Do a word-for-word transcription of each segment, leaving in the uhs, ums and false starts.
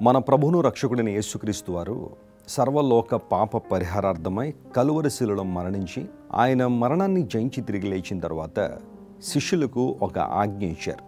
మన ప్రభువును రక్షకుడైన యేసుక్రీస్తు వారు సర్వలోక పాప పరిహారార్థమై కలువరి శిలువలో మరణించి ఆయన మరణాన్ని జయించి తిరిగి లేచిన తర్వాత శిష్యులకు ఒక ఆజ్ఞ ఇచ్చారు.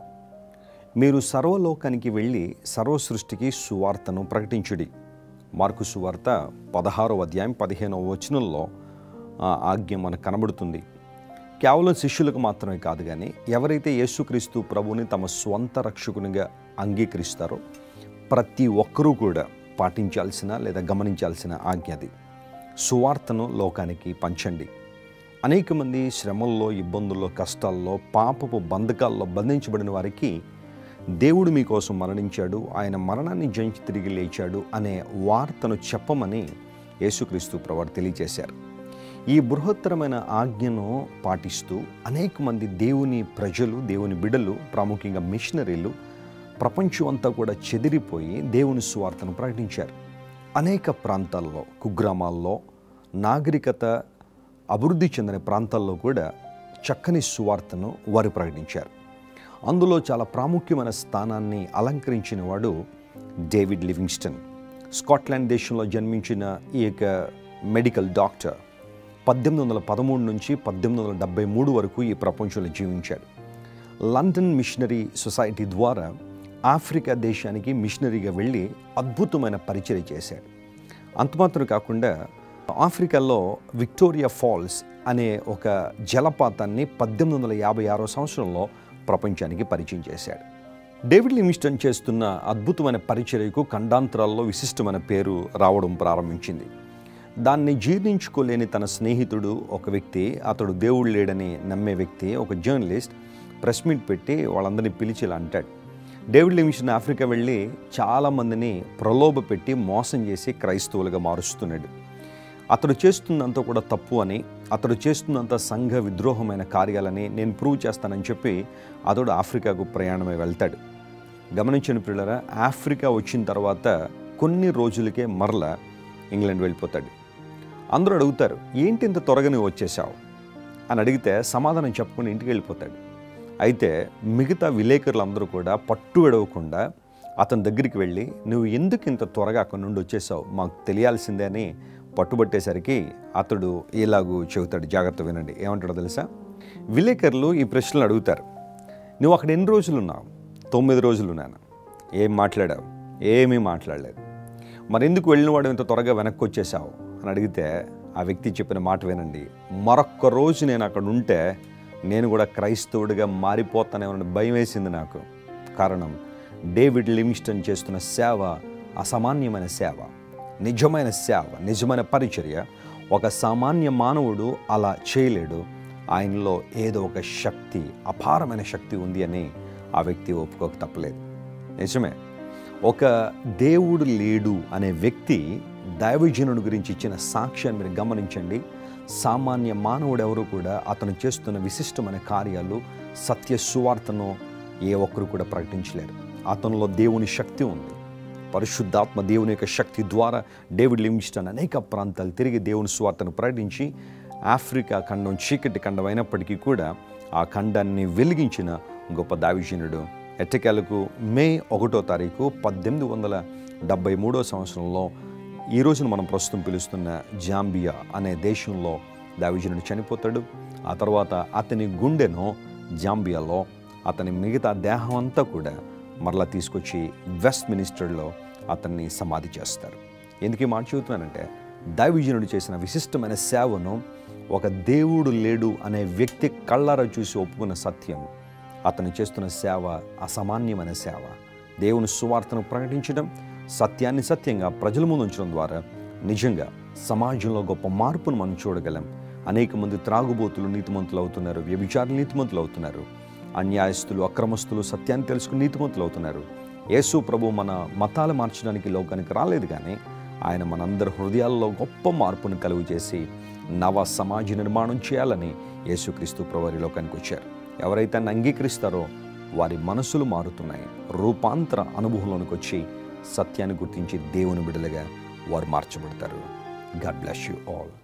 మీరు సర్వలోకానికి వెళ్ళి సర్వ సృష్టికి సువార్తను ప్రకటించుడి. మార్కు సువార్త పదహారవ అధ్యాయం పదిహేనవ వచనంలో ఆ ఆజ్ఞ మనకు కనబడుతుంది. కేవలం శిష్యులకు మాత్రమే కాదు, కానీ ఎవరైతే యేసుక్రీస్తు ప్రభువుని తమ స్వంత రక్షకునిగా అంగీకరిస్తారో ప్రతి ఒక్కరూ కూడా పాటించాల్సిన లేదా గమనించాల్సిన ఆజ్ఞ అది. సువార్తను లోకానికి పంచండి. అనేక మంది శ్రమల్లో, ఇబ్బందుల్లో, కష్టాల్లో, పాపపు బంధకాల్లో బంధించబడిన వారికి దేవుడు మీకోసం మరణించాడు, ఆయన మరణాన్ని జయించి తిరిగి లేచాడు అనే వార్తను చెప్పమని యేసుక్రీస్తు ప్రభువు తెలియజేశారు. ఈ బృహత్తరమైన ఆజ్ఞను పాటిస్తూ అనేక మంది దేవుని ప్రజలు, దేవుని బిడ్డలు, ప్రాముఖ్యంగా మిషనరీలు ప్రపంచం అంతా కూడా చెదిరిపోయి దేవుని సువార్తను ప్రకటించారు. అనేక ప్రాంతాల్లో, కుగ్రామాల్లో, నాగరికత అభివృద్ధి చెందిన ప్రాంతాల్లో కూడా చక్కని సువార్తను వారు ప్రకటించారు. అందులో చాలా ప్రాముఖ్యమైన స్థానాన్ని అలంకరించిన వాడు డేవిడ్ లివింగ్స్టన్. స్కాట్లాండ్ దేశంలో జన్మించిన ఈ యొక్క మెడికల్ డాక్టర్ పద్దెనిమిది వందల పదమూడు నుంచి పద్దెనిమిది వందల డెబ్బై మూడు వరకు ఈ ప్రపంచంలో జీవించాడు. లండన్ మిషనరీ సొసైటీ ద్వారా ఆఫ్రికా దేశానికి మిషనరీగా వెళ్ళి అద్భుతమైన పరిచర్య చేశాడు. అంతమాత్రం కాకుండా ఆఫ్రికాలో విక్టోరియా ఫాల్స్ అనే ఒక జలపాతాన్ని పద్దెనిమిది వందల యాభై ఆరో సంవత్సరంలో ప్రపంచానికి పరిచయం చేశాడు. డేవిడ్ లివింగ్స్టన్ చేస్తున్న అద్భుతమైన పరిచర్యకు ఖండాంతరాల్లో విశిష్టమైన పేరు రావడం ప్రారంభించింది. దాన్ని జీర్ణించుకోలేని తన స్నేహితుడు ఒక వ్యక్తి, అతడు దేవుడు లేడని నమ్మే వ్యక్తి, ఒక జర్నలిస్ట్ ప్రెస్ మీట్ పెట్టి వాళ్ళందరినీ పిలిచి ఇలా అంటాడు, డేవిడ్ లివింగ్స్టన్ ఆఫ్రికా వెళ్ళి చాలామందిని ప్రలోభ పెట్టి మోసం చేసి క్రైస్తవులుగా మారుస్తున్నాడు. అతడు చేస్తున్నంత కూడా తప్పు అని, అతడు చేస్తున్నంత సంఘ విద్రోహమైన కార్యాలని నేను ప్రూవ్ చేస్తానని చెప్పి అతడు ఆఫ్రికాకు ప్రయాణమై వెళ్తాడు. గమనించిన పిల్లరా, ఆఫ్రికా వచ్చిన తర్వాత కొన్ని రోజులకే మరల ఇంగ్లాండ్ వెళ్ళిపోతాడు. అందరూ అడుగుతారు, ఏంటి ఇంత త్వరగా నువ్వు వచ్చేసావు అని అడిగితే సమాధానం చెప్పుకొని ఇంటికి వెళ్ళిపోతాడు. అయితే మిగతా విలేకరులందరూ కూడా పట్టు విడవకుండా అతని దగ్గరికి వెళ్ళి, నువ్వు ఎందుకు ఇంత త్వరగా అక్కడి నుండి వచ్చేసావు, మాకు తెలియాల్సిందే అని పట్టుబట్టేసరికి అతడు ఇలాగూ చెబుతాడు. జాగ్రత్త వినండి, ఏమంటాడో తెలుసా? విలేకరులు ఈ ప్రశ్నలు అడుగుతారు, నువ్వు అక్కడ ఎన్ని రోజులు ఉన్నావు? తొమ్మిది రోజులు ఉన్నాను. ఏం మాట్లాడావు? ఏమీ మాట్లాడలేదు. మరి ఎందుకు వెళ్ళినవాడు ఇంత త్వరగా వెనక్కి వచ్చేసావు అని అడిగితే ఆ వ్యక్తి చెప్పిన మాట వినండి, మరొక్క రోజు నేను అక్కడ ఉంటే నేను కూడా క్రైస్తవుడిగా మారిపోతానేమని భయం వేసింది నాకు. కారణం, డేవిడ్ లివింగ్స్టన్ చేస్తున్న సేవ అసామాన్యమైన సేవ, నిజమైన సేవ, నిజమైన పరిచర్య. ఒక సామాన్య మానవుడు అలా చేయలేడు. ఆయనలో ఏదో ఒక శక్తి, అపారమైన శక్తి ఉంది అని ఆ వ్యక్తి ఒప్పుకోక తప్పలేదు. నిజమే, ఒక దేవుడు లేడు అనే వ్యక్తి దైవజనుడి గురించి ఇచ్చిన సాక్ష్యాన్ని మీరు గమనించండి. సామాన్య మానవుడు ఎవరు కూడా అతను చేస్తున్న విశిష్టమైన కార్యాలు, సత్య సువార్తను ఏ ఒక్కరు కూడా ప్రకటించలేరు. అతనిలో దేవుని శక్తి ఉంది. పరిశుద్ధాత్మ దేవుని యొక్క శక్తి ద్వారా డేవిడ్ లివింగ్స్టన్ అనేక ప్రాంతాలు తిరిగి దేవుని సువార్తను ప్రకటించి ఆఫ్రికా ఖండం చీకటి ఖండం అయినప్పటికీ కూడా ఆ ఖండాన్ని వెలిగించిన గొప్ప దైవజనుడు. ఎట్టకేలకు మే ఒకటో తారీఖు పద్దెనిమిది వందల డెబ్బై మూడో సంవత్సరంలో ఈ రోజున మనం ప్రస్తుతం పిలుస్తున్న జాంబియా అనే దేశంలో దైవజనుడు చనిపోతాడు. ఆ తర్వాత అతని గుండెను జాంబియాలో, అతని మిగతా దేహం అంతా కూడా మరలా తీసుకొచ్చి వెస్ట్ మినిస్టర్లో అతన్ని సమాధి చేస్తారు. ఎందుకు ఈ మాట చెబుతున్నానంటే, దైవజనుడు చేసిన విశిష్టమైన సేవను ఒక దేవుడు లేడు అనే వ్యక్తి కళ్ళారా చూసి ఒప్పుకున్న సత్యం, అతను చేస్తున్న సేవ అసామాన్యమైన సేవ. దేవుని సువార్తను ప్రకటించడం, సత్యాన్ని సత్యంగా ప్రజల ముందు ఉంచడం ద్వారా నిజంగా సమాజంలో గొప్ప మార్పును మనం చూడగలం. అనేక మంది త్రాగుబోతులు నీతిమంతులు అవుతున్నారు, వ్యభిచారులు నీతిమంతులు అవుతున్నారు, అన్యాయస్తులు, అక్రమస్తులు సత్యాన్ని తెలుసుకుని నీతిమంతులు అవుతున్నారు. యేసు ప్రభు మన మతాలు మార్చడానికి లోకానికి రాలేదు, కానీ ఆయన మనందరి హృదయాల్లో గొప్ప మార్పును కలుగు చేసి నవ సమాజ నిర్మాణం చేయాలని యేసుక్రీస్తు ప్రభు ఈ లోకానికి వచ్చారు. ఎవరైతే ఆయన అంగీకరిస్తారో వారి మనసులు మారుతున్నాయి, రూపాంతర అనుభవంలోనికి వచ్చి సత్యాన్ని గుర్తించి దేవుని బిడ్డలుగా వారు మార్చబడతారు. God bless you all.